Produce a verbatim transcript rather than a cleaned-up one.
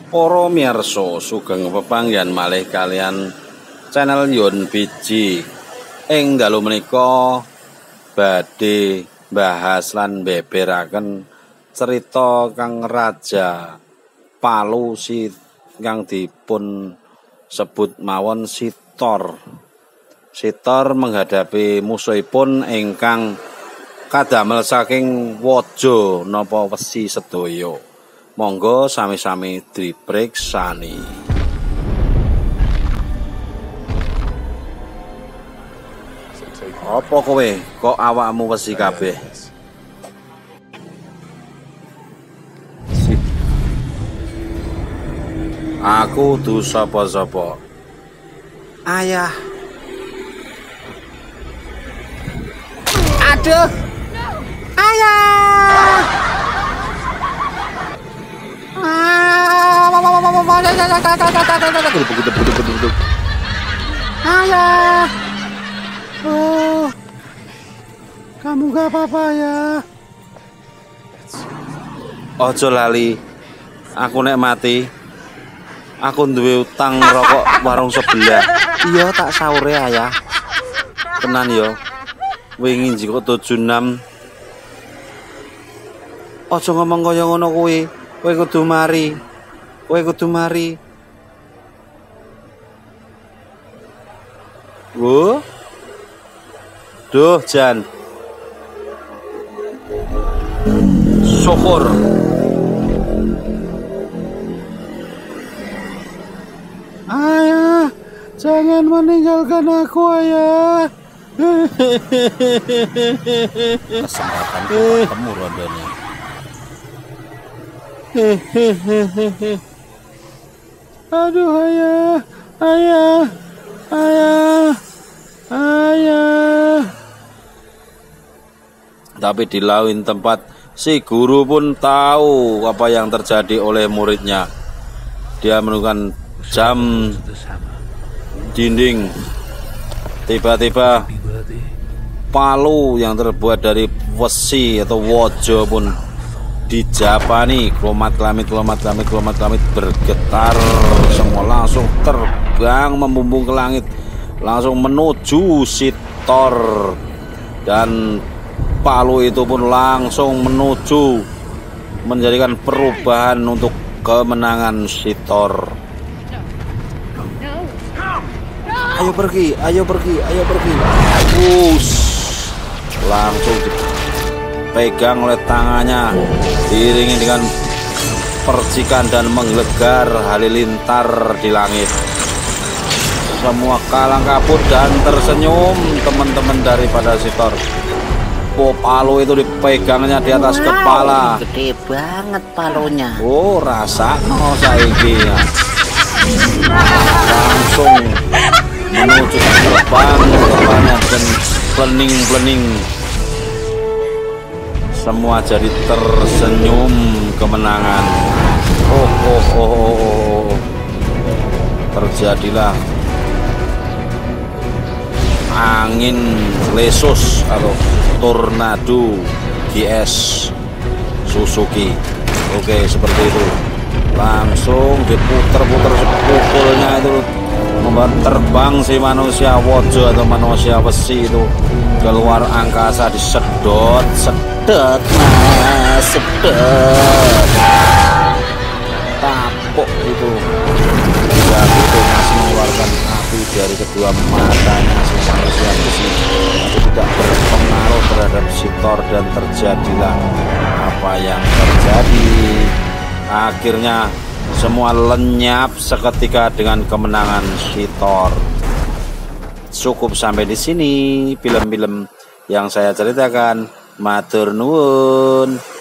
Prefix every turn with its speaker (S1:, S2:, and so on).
S1: Para miyarsa sugeng pepanggihan malih kalian channel Yon Biji. Ing dalu menika badhe bahas lan beberaken cerita kang Raja Palu si kang dipun sebut mawon Sitor. Sitor menghadapi musuhipun ingkang kadamel saking waja napa wesi sedaya. Monggo sami-sami dipreksani. Apa kowe kok awakmu wesi kabeh? Aku du sapa-sapa. Ayah. Aduh. Ayah. Ayah. Oh. Kamu gak apa-apa ya? Ojo lali. Aku nek mati, aku duwe utang rokok warung sebelah. Iya tak saure ayah. Tenan yo. Wingi njiko tujuh enam. Ojo ngomong kaya ngono kuwi. Kowe kudu mari. Kowe kudu mari. Wo. Duh, Jan. Syukur. Ayah, jangan meninggalkan aku, ayah. Kesempatan ketemu rondone. Aduh, ayah, ayah, ayah, ayah. Tapi di lain tempat, si guru pun tahu apa yang terjadi oleh muridnya. Dia menemukan jam dinding. Tiba-tiba palu yang terbuat dari wesi atau waja pun dijapani. Klomat lamit klomat lamit klomat lamit bergetar, semua langsung terbang membumbung ke langit, langsung menuju Sitor, dan palu itu pun langsung menuju menjadikan perubahan untuk kemenangan Sitor. Ayo pergi, ayo pergi, ayo pergi. Us, langsung dipegang oleh tangannya, diiringi dengan percikan dan menggelegar halilintar di langit. Semua kalang kabut dan tersenyum teman-teman daripada Sitor. Oh, palu itu dipegangnya di atas wow, kepala.
S2: Gede banget palunya.
S1: Oh, rasa no saiki ya. Langsung menuju terbang terbangnya dan plening-plening. Semua jadi tersenyum kemenangan. Oh, oh, oh, oh, oh. Terjadilah angin lesus atau tornado G S Suzuki. Oke, seperti itu. Langsung diputer-puter pukulnya itu membuat terbang si manusia waja atau manusia besi itu keluar angkasa, disedot, sedot, nah, sedot, tapuk itu. Ya, itu masih mengeluarkan api dari kedua matanya si manusia besi, itu tidak berpengaruh terhadap Sitor dan terjadilah apa yang terjadi. Akhirnya semua lenyap seketika dengan kemenangan Sitor. Cukup sampai di sini film-film yang saya ceritakan. Matur nuwun.